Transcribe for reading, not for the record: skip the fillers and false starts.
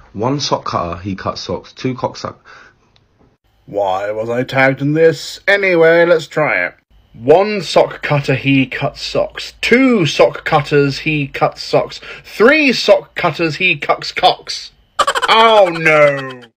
One sock cutter, he cuts socks. Two cocksuck. Why was I tagged in this? Anyway, let's try it. One sock cutter, he cuts socks. Two sock cutters, he cuts socks. Three sock cutters, he cucks cocks. Oh no!